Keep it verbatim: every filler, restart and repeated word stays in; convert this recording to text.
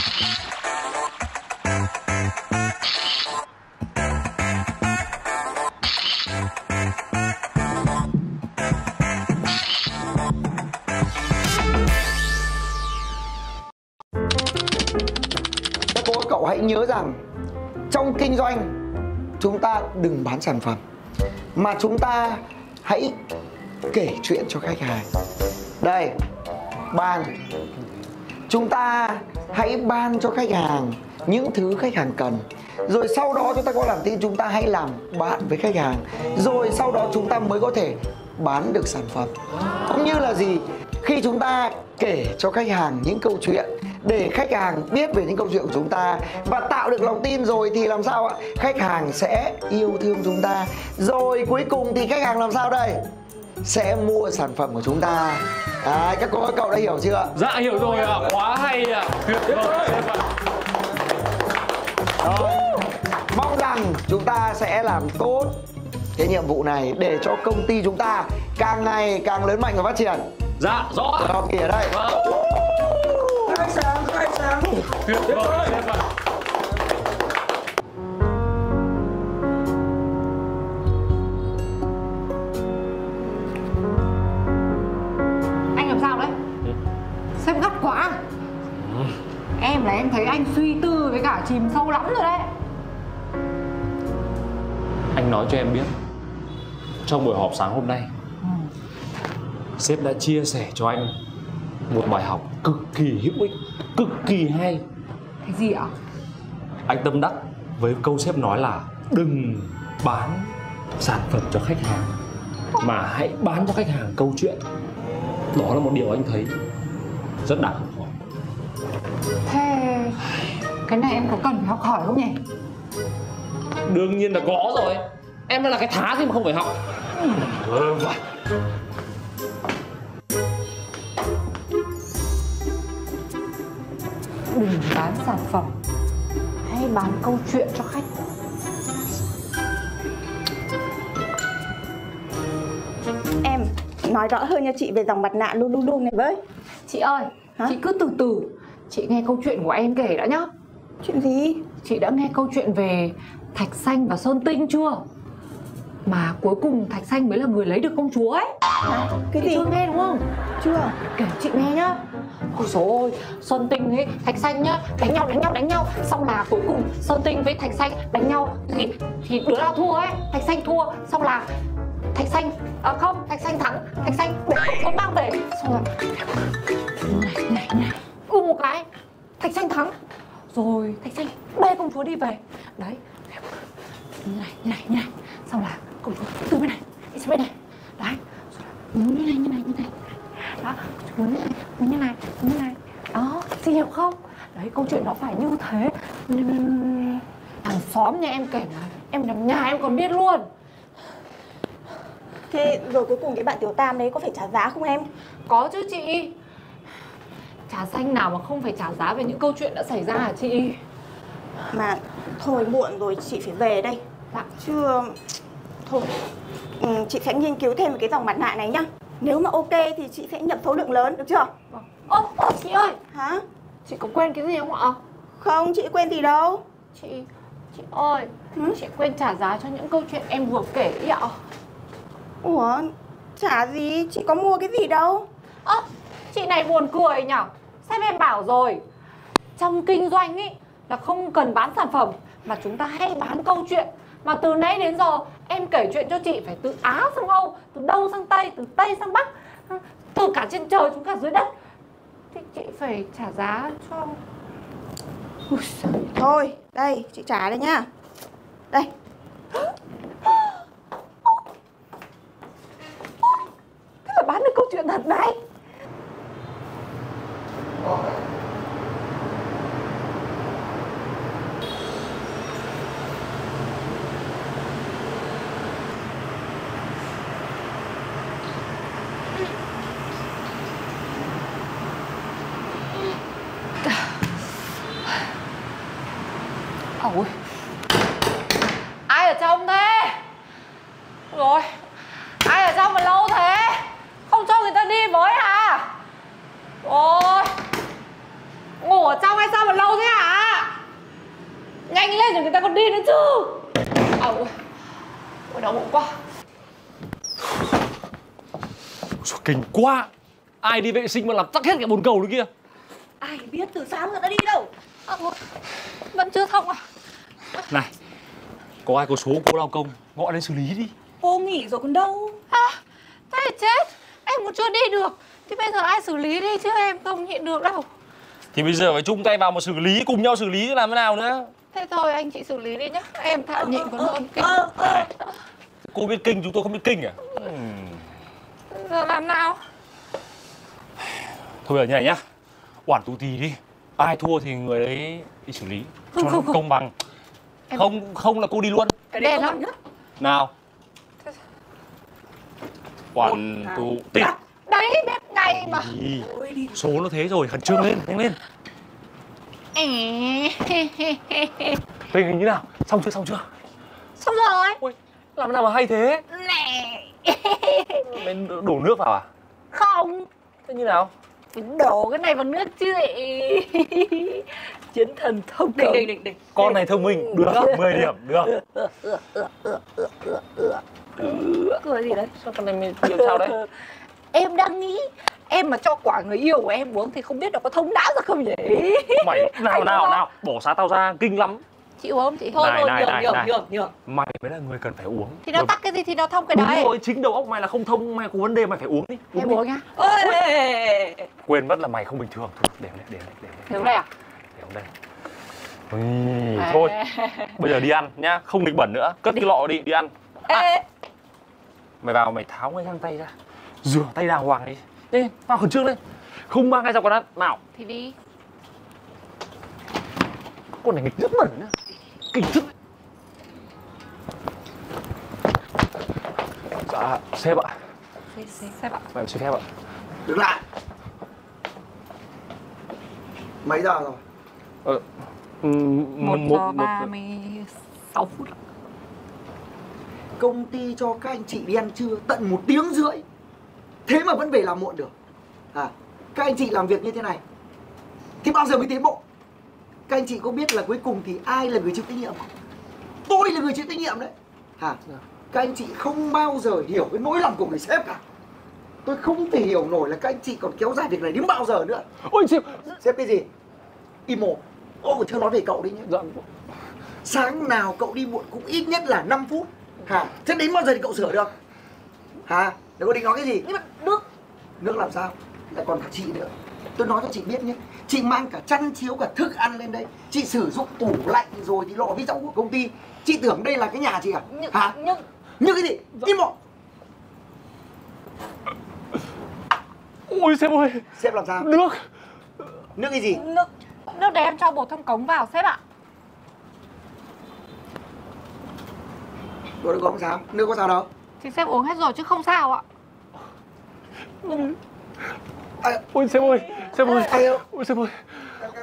Cậu hãy nhớ rằng trong kinh doanh chúng ta đừng bán sản phẩm, mà chúng ta hãy kể chuyện cho khách hàng. Đây, ban. Chúng ta hãy ban cho khách hàng những thứ khách hàng cần. Rồi sau đó chúng ta có làm tin, chúng ta hãy làm bạn với khách hàng. Rồi sau đó chúng ta mới có thể bán được sản phẩm. Cũng như là gì? Khi chúng ta kể cho khách hàng những câu chuyện để khách hàng biết về những câu chuyện của chúng ta và tạo được lòng tin rồi thì làm sao ạ? Khách hàng sẽ yêu thương chúng ta. Rồi cuối cùng thì khách hàng làm sao đây? Sẽ mua sản phẩm của chúng ta. Đấy, các cô các cậu đã hiểu chưa? Dạ hiểu rồi ạ, à. Quá hay ạ. À. Tuyệt vời. Rồi. Mong rằng chúng ta sẽ làm tốt cái nhiệm vụ này để cho công ty chúng ta càng ngày càng lớn mạnh và phát triển. Dạ rõ. Rồi, Kỳ ở đây. Vâng. Khai sáng, khai sáng. Tuyệt vời. Anh làm sao đấy? Xem gắt quá. Em là em thấy anh suy tư với cả chìm sâu lắm rồi đấy. Anh nói cho em biết, trong buổi họp sáng hôm nay, ừ. sếp đã chia sẻ cho anh một bài học cực kỳ hữu ích, cực kỳ hay. Cái gì ạ? Anh tâm đắc với câu sếp nói là đừng bán sản phẩm cho khách hàng, mà hãy bán cho khách hàng câu chuyện. Đó là một điều anh thấy rất đáng học hỏi. Thế cái này em có cần phải học hỏi không nhỉ? Đương nhiên là có rồi. Em là cái thá gì mà không phải học. Ừ. Đừng bán sản phẩm, hãy bán câu chuyện cho khách. Em nói rõ hơn cho chị về dòng mặt nạ Lulu này với. Chị ơi, hả? Chị cứ từ từ. Chị nghe câu chuyện của em kể đã nhá. Chuyện gì? Chị đã nghe câu chuyện về Thạch Xanh và Sơn Tinh chưa? Mà cuối cùng Thạch Xanh mới là người lấy được công chúa ấy. Hả? Cái chị gì? chưa nghe đúng không? Chưa. Kể chị nghe nhá. Ôi dồi ôi, Sơn Tinh ấy, Thạch Xanh nhá, đánh nhau đánh nhau đánh nhau. Xong là cuối cùng Sơn Tinh với Thạch Xanh đánh nhau thì, thì đứa nào thua ấy? Thạch Xanh thua. Xong là Thạch Xanh, à không, Thạch Xanh thắng. Thạch Xanh để công chúa mang về. Xong là này này này, ừ một cái Thạch Xanh thắng. Rồi Thạch Xanh bê công chúa đi về. Đấy, như này, như này, như này. Xong là công chúa từ bên này, đi sang bên này. Đấy, như này, như này, như này. Đó, như này, như này, như này. Đó, chị hiểu không? Đấy, câu chuyện nó phải như thế. Hàng xóm nhà em kể là em nằm nhà em còn biết luôn. Thế rồi cuối cùng cái bạn Tiểu Tam đấy có phải trả giá không em? Có chứ chị. Trà xanh nào mà không phải trả giá về những câu chuyện đã xảy ra hả chị? Mà thôi muộn rồi, chị phải về đây. Dạ. Chứ thôi, ừ, chị sẽ nghiên cứu thêm về cái dòng mặt nạ này nhá. Nếu mà ok thì chị sẽ nhập số lượng lớn, được chưa? Ô, ô chị ơi. Hả? Chị có quên cái gì không ạ? Không, chị quên gì đâu. Chị, chị ơi, ừ? Chị quên trả giá cho những câu chuyện em vừa kể ý ạ. Ủa, trả gì? Chị có mua cái gì đâu. Ơ, à, chị này buồn cười nhở. Sếp em bảo rồi, trong kinh doanh ý là không cần bán sản phẩm, mà chúng ta hay bán câu chuyện. Mà từ nãy đến giờ em kể chuyện cho chị phải từ Á sang Âu, từ Đông sang Tây, từ Tây sang Bắc, từ cả trên trời xuống cả dưới đất. Thì chị phải trả giá cho... Thôi, đây, chị trả đây nhá. Đây. Thế mà bán được câu chuyện thật đấy. Ôi, ai ở trong thế? Rồi, ai ở trong mà lâu thế? Không cho người ta đi với à? Ôi, ngủ ở trong hay sao mà lâu thế rồi người ta còn đi nữa chứ. À ôi, ôi đau bụng quá. Ôi, kinh quá. Ai đi vệ sinh mà làm tắc hết cả bồn cầu nữa kia. Ai biết từ sáng người ta đi đâu. À, ôi, vẫn chưa thông à? Này, có ai có số cô lao công gọi đến xử lý đi. Cô nghỉ rồi còn đâu. À, thế thì chết. Em còn chưa đi được. Thì bây giờ ai xử lý đi chứ em không nhịn được đâu. Thì bây giờ phải chung tay vào mà xử lý, cùng nhau xử lý chứ làm thế nào nữa. Thế thôi anh chị xử lý đi nhá. Em thả nhịn còn hơn kinh. Ờ, ờ. Cô biết kinh, chúng tôi không biết kinh à? Giờ làm nào? Thôi bây giờ như này nhá, oản tù tì đi. Ai thua thì người đấy đi xử lý cho Không, nó không, không. công bằng. Em- Không không là cô đi luôn. Cái đấy Đen công lắm. bằng nhất. Nào. Oản tù tì. Đấy biết ngay mà. Ý, số nó thế rồi, khẩn trương lên, nhanh lên. Tình hình như nào? Xong chưa, xong chưa? Xong rồi. Ôi, làm thế nào mà hay thế? Nè. Mình đổ nước vào à? Không. Thế như nào? Phải đổ cái này vào nước chứ lại. Chiến thần thông Đỉnh cầu. đỉnh đỉnh đỉnh. Con này thông minh, được, mười điểm, được. Cười gì đấy? Sao con này mình điểm sao đấy? Em đang nghĩ em mà cho quả người yêu của em uống thì không biết nó có thông não ra không nhỉ? Mày, nào Anh nào không? nào, bỏ xá tao ra, kinh lắm. Chị uống không chị? Thôi Này, thôi này, nhường này, nhường này. nhường nhường. Mày mới là người cần phải uống. Thì nó Bởi- tắc cái gì thì nó thông cái Đúng đấy. rồi, chính đầu óc mày là không thông, mày có vấn đề mày phải uống đi. Em đi. uống nhá. Ôi. Quên mất là mày không bình thường. Thôi, để đây, để đây, để đây. Thế này à? Để đây. Ui, thôi, bây giờ đi ăn nhá, không nghịch bẩn nữa. Cất cái lọ đi, đi ăn. Ê. Mày vào mày tháo ngay găng tay ra, rửa tay đàng hoàng đi. Đi, vào khẩn trương lên. Không mang ngay ra quán ăn. Nào, Thì đi. con này nghịch rất bẩn nhá. Kinh thức. Dạ, sếp ạ. Xem ạ. Mày xin phép ạ. Đứng lại. Mấy giờ rồi? Ờ, ừm, Một một- giờ một- ba mươi sáu phút. Công ty cho các anh chị đi ăn trưa tận một tiếng rưỡi, thế mà vẫn về làm muộn được à? Các anh chị làm việc như thế này thì bao giờ mới tiến bộ? Các anh chị có biết là cuối cùng thì ai là người chịu trách nhiệm không? Tôi là người chịu trách nhiệm đấy hả? Các anh chị không bao giờ hiểu cái nỗi lòng của người sếp cả. Tôi không thể hiểu nổi là các anh chị còn kéo dài việc này đến bao giờ nữa. Ôi sếp. Sếp cái gì? Im mồm. Ô còn chưa nói về cậu đi nhé. Dạ. Sáng nào cậu đi muộn cũng ít nhất là năm phút hả? Thế đến bao giờ thì cậu sửa được hả? Để có định nói cái gì? Nhưng mà nước. Nước làm sao? Lại còn cả chị nữa. Tôi nói cho chị biết nhé, chị mang cả chăn chiếu cả thức ăn lên đây, chị sử dụng tủ lạnh rồi thì lọ vi rau của công ty. Chị tưởng đây là cái nhà chị à? Nhưng, Hả? nhưng Như cái gì? Im mồm. Ôi sếp ơi, Sếp làm sao? nước. Nước cái gì? nước. Nước để em cho bột thông cống vào sếp ạ. Đồ có không sao? Nước có sao đâu? Thì sếp uống hết rồi chứ không sao ạ. À, Ôi sếp ơi, sếp ơi. ai ơi? Ôi sếp ơi.